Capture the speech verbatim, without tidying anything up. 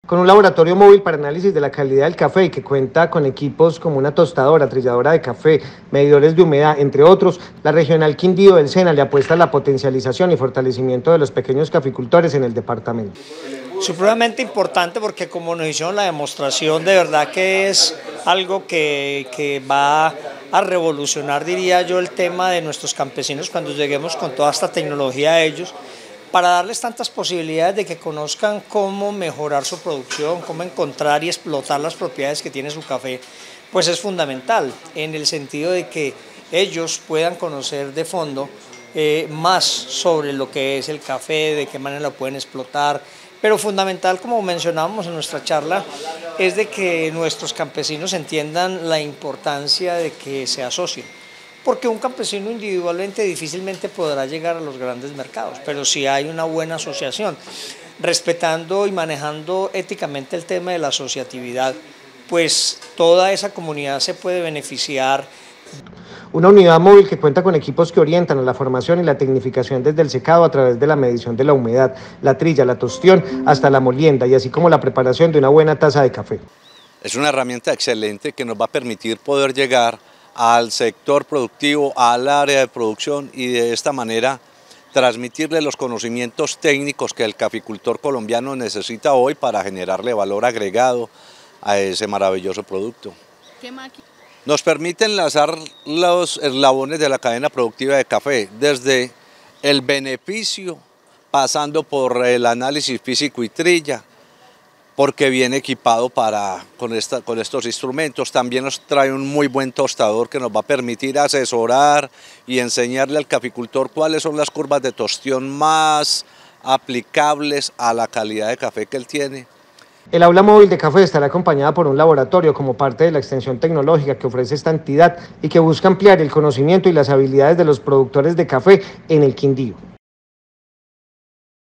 Con un laboratorio móvil para análisis de la calidad del café y que cuenta con equipos como una tostadora, trilladora de café, medidores de humedad, entre otros, la Regional Quindío del SENA le apuesta a la potencialización y fortalecimiento de los pequeños caficultores en el departamento. Supremamente importante porque como nos hicieron la demostración, de verdad que es algo que, que va a revolucionar, diría yo, el tema de nuestros campesinos cuando lleguemos con toda esta tecnología a ellos, para darles tantas posibilidades de que conozcan cómo mejorar su producción, cómo encontrar y explotar las propiedades que tiene su café, pues es fundamental en el sentido de que ellos puedan conocer de fondo eh, más sobre lo que es el café, de qué manera lo pueden explotar, pero fundamental, como mencionábamos en nuestra charla, es de que nuestros campesinos entiendan la importancia de que se asocien. Porque un campesino individualmente difícilmente podrá llegar a los grandes mercados, pero si hay una buena asociación, respetando y manejando éticamente el tema de la asociatividad, pues toda esa comunidad se puede beneficiar. Una unidad móvil que cuenta con equipos que orientan a la formación y la tecnificación desde el secado a través de la medición de la humedad, la trilla, la tostión, hasta la molienda y así como la preparación de una buena taza de café. Es una herramienta excelente que nos va a permitir poder llegar al sector productivo, al área de producción y de esta manera transmitirle los conocimientos técnicos que el caficultor colombiano necesita hoy para generarle valor agregado a ese maravilloso producto. ¿Qué máquina? Nos permite enlazar los eslabones de la cadena productiva de café, desde el beneficio, pasando por el análisis físico y trilla, porque viene equipado para, con, esta, con estos instrumentos. También nos trae un muy buen tostador que nos va a permitir asesorar y enseñarle al caficultor cuáles son las curvas de tostión más aplicables a la calidad de café que él tiene. El aula móvil de café estará acompañada por un laboratorio como parte de la extensión tecnológica que ofrece esta entidad y que busca ampliar el conocimiento y las habilidades de los productores de café en el Quindío.